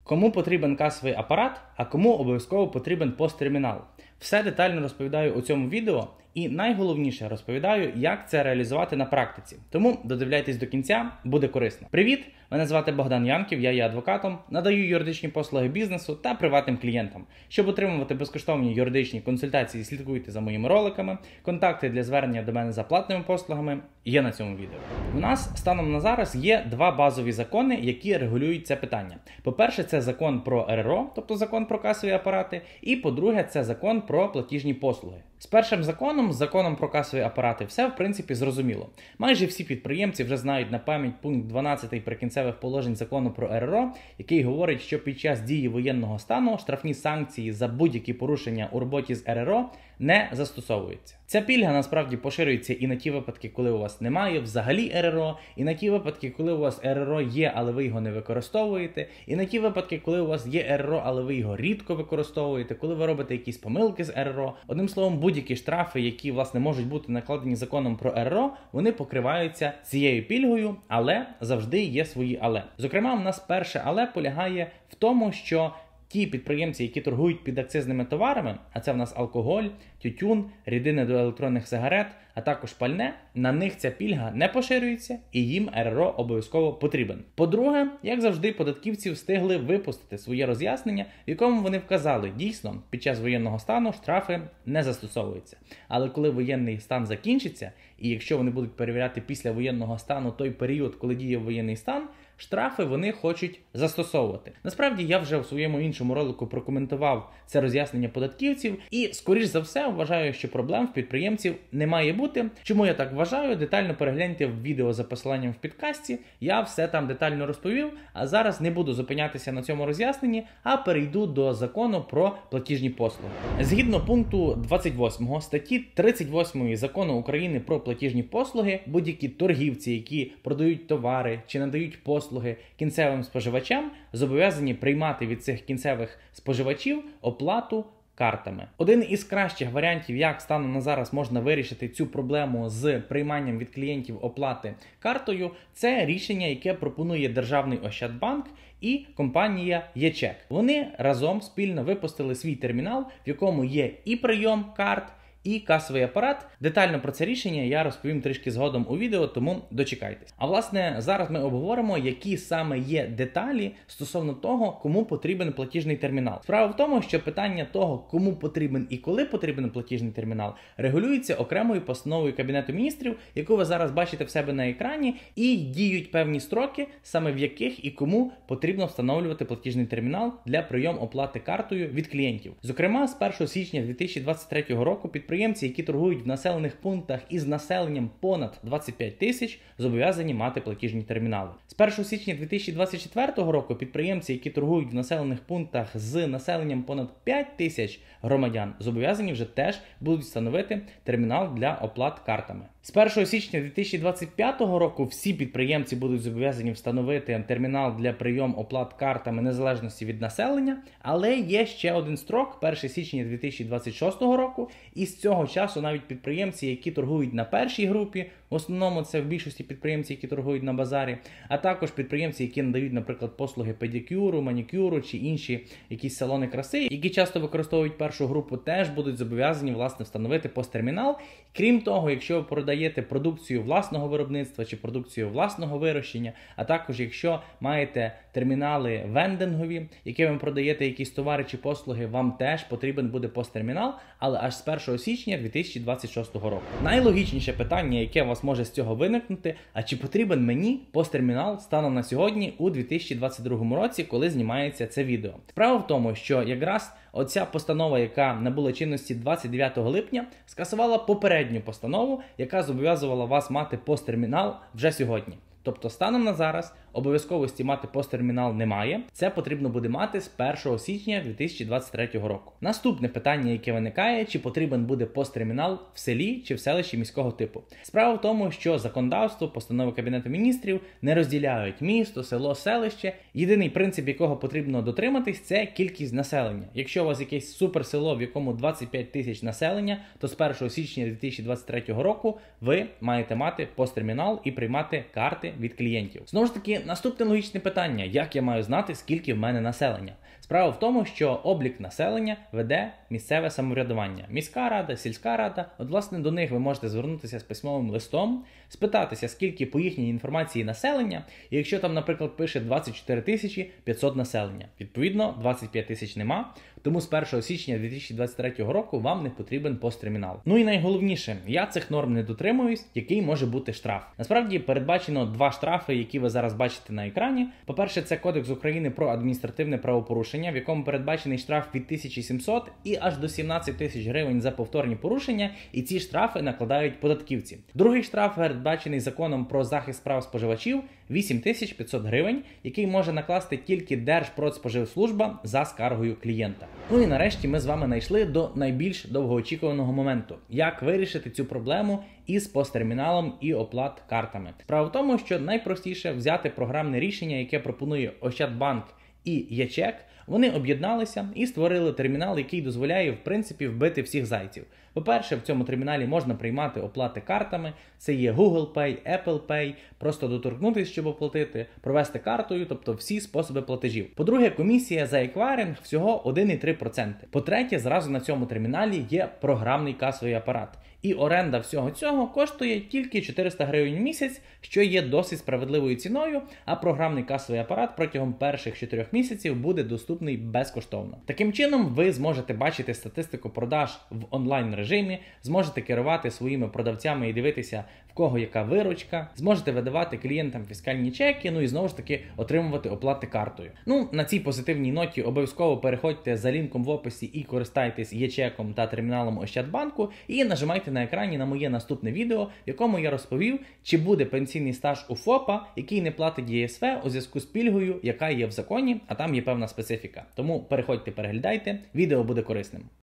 Кому потрібен касовий апарат, а кому обов'язково потрібен посттермінал. Все детально розповідаю у цьому відео і найголовніше розповідаю, як це реалізувати на практиці. Тому додивляйтесь до кінця, буде корисно. Привіт! Мене звати Богдан Янків, я є адвокатом, надаю юридичні послуги бізнесу та приватним клієнтам. Щоб отримувати безкоштовні юридичні консультації, слідкуйте за моїми роликами. Контакти для звернення до мене за платними послугами є на цьому відео. У нас станом на зараз є два базові закони, які регулюють це питання. По-перше, це закон про РРО, тобто закон про касові апарати, і по-друге, це закон про платіжні послуги. З першим законом про касові апарати, все в принципі зрозуміло. Майже всі підприємці вже знають на пам'ять пункт 12 прикінцевих положень закону про РРО, який говорить, що під час дії воєнного стану штрафні санкції за будь-які порушення у роботі з РРО не застосовуються. Ця пільга насправді поширюється і на ті випадки, коли у вас немає взагалі РРО, і на ті випадки, коли у вас РРО є, але ви його не використовуєте, і на ті випадки, коли у вас є РРО, але ви його рідко використовуєте, коли ви робите якісь помилки з РРО. Одним словом, будь-які штрафи, які, власне, можуть бути накладені законом про РРО, вони покриваються цією пільгою, але завжди є свої але. Зокрема, в нас перше але полягає в тому, що ті підприємці, які торгують підакцизними товарами, а це в нас алкоголь, тютюн, рідини до електронних сигарет, а також пальне, на них ця пільга не поширюється і їм РРО обов'язково потрібен. По-друге, як завжди, податківці встигли випустити своє роз'яснення, в якому вони вказали, дійсно, під час воєнного стану штрафи не застосовуються. Але коли воєнний стан закінчиться, і якщо вони будуть перевіряти після воєнного стану той період, коли діє воєнний стан, штрафи вони хочуть застосовувати. Насправді, я вже у своєму іншому ролику прокоментував це роз'яснення податківців і, скоріш за все, вважаю, що проблем в підприємців не має бути. Чому я так вважаю? Детально перегляньте в відео за посиланням в підкасті, я все там детально розповів, а зараз не буду зупинятися на цьому роз'ясненні, а перейду до закону про платіжні послуги. Згідно пункту 28 статті 38 Закону України про платіжні послуги, будь-які торгівці, які продають товари чи надають послуги кінцевим споживачам, зобов'язані приймати від цих кінцевих споживачів оплату картами. Один із кращих варіантів, як станом на зараз можна вирішити цю проблему з прийманням від клієнтів оплати картою, це рішення, яке пропонує Державний Ощадбанк і компанія ЄЧЕК. Вони разом спільно випустили свій термінал, в якому є і прийом карт, і касовий апарат. Детально про це рішення я розповім трішки згодом у відео, тому дочекайтесь. А власне, зараз ми обговоримо, які саме є деталі стосовно того, кому потрібен платіжний термінал. Справа в тому, що питання того, кому потрібен і коли потрібен платіжний термінал, регулюється окремою постановою Кабінету Міністрів, яку ви зараз бачите в себе на екрані, і діють певні строки, саме в яких і кому потрібно встановлювати платіжний термінал для прийому оплати картою від клієнтів. Зокрема, з 1 січня 2023 року підприємці, які торгують в населених пунктах із населенням понад 25 тисяч, зобов'язані мати платіжні термінали. З 1 січня 2024 року підприємці, які торгують в населених пунктах з населенням понад 5 тисяч громадян, зобов'язані вже теж будуть встановити термінал для оплат картами. З 1 січня 2025 року всі підприємці будуть зобов'язані встановити термінал для прийому оплат картами незалежності від населення, але є ще один строк, 1 січня 2026 року, і з цього часу навіть підприємці, які торгують на першій групі, в основному це в більшості підприємці, які торгують на базарі, а також підприємці, які надають, наприклад, послуги педикюру, манікюру чи інші якісь салони краси, які часто використовують першу групу, теж будуть зобов'язані, власне, встановити посттермінал. Крім того, якщо ви продаєте продукцію власного виробництва чи продукцію власного вирощення, а також якщо маєте термінали вендингові, якими ви продаєте якісь товари чи послуги, вам теж потрібен буде посттермінал, але аж з 1 січня 2026 року. Найлогічніше питання, яке у вас може з цього виникнути, а чи потрібен мені посттермінал станом на сьогодні у 2022 році, коли знімається це відео? Справа в тому, що якраз оця постанова, яка набула чинності 29 липня, скасувала попередню постанову, яка зобов'язувала вас мати посттермінал вже сьогодні. Тобто станом на зараз обов'язковості мати посттермінал немає. Це потрібно буде мати з 1 січня 2023 року. Наступне питання, яке виникає, чи потрібен буде посттермінал в селі чи в селищі міського типу. Справа в тому, що законодавство, постанови Кабінету Міністрів не розділяють місто, село, селище. Єдиний принцип, якого потрібно дотриматись, це кількість населення. Якщо у вас якесь суперсело, в якому 25 тисяч населення, то з 1 січня 2023 року ви маєте мати посттермінал і приймати карти від клієнтів. Знову ж таки, І наступне логічне питання: як я маю знати, скільки в мене населення? Справа в тому, що облік населення веде місцеве самоврядування. Міська рада, сільська рада, от власне до них ви можете звернутися з письмовим листом, спитатися, скільки по їхній інформації населення, і якщо там, наприклад, пише 24 500 населення, відповідно 25 тисяч нема, тому з 1 січня 2023 року вам не потрібен посттермінал. Ну і найголовніше, я цих норм не дотримуюсь, який може бути штраф. Насправді передбачено 2 штрафи, які ви зараз бачите на екрані. По-перше, це Кодекс України про адміністративне правопорушення, в якому передбачений штраф від 1700 і аж до 17 тисяч гривень за повторні порушення, і ці штрафи накладають податківці. Другий штраф передбачений законом про захист прав споживачів 8500 гривень, який може накласти тільки Держпродспоживслужба за скаргою клієнта. Ну і нарешті ми з вами знайшли до найбільш довгоочікуваного моменту. Як вирішити цю проблему із посттерміналом і оплат картами? Справа в тому, що найпростіше взяти програмне рішення, яке пропонує Ощадбанк і ЄЧЕК. Вони об'єдналися і створили термінал, який дозволяє, в принципі, вбити всіх зайців. По-перше, в цьому терміналі можна приймати оплати картами, це є Google Pay, Apple Pay, просто доторкнутися, щоб оплатити, провести картою, тобто всі способи платежів. По-друге, комісія за еквайринг всього 1,3%. По-третє, зразу на цьому терміналі є програмний касовий апарат. І оренда всього цього коштує тільки 400 гривень в місяць, що є досить справедливою ціною, а програмний касовий апарат протягом перших 4 місяців буде доступний безкоштовно. Таким чином, ви зможете бачити статистику продаж в онлайн-режимі, зможете керувати своїми продавцями і дивитися, в кого яка виручка, зможете видавати клієнтам фіскальні чеки, ну і знову ж таки отримувати оплати картою. Ну, на цій позитивній ноті обов'язково переходьте за лінком в описі і користайтесь ЄЧЕКом та терміналом Ощадбанку і нажимайте на екрані на моє наступне відео, в якому я розповів, чи буде пенсійний стаж у ФОПа, який не платить ЄСВ у зв'язку з пільгою, яка є в законі, а там є певна специфіка. Тому переходьте, переглядайте, відео буде корисним.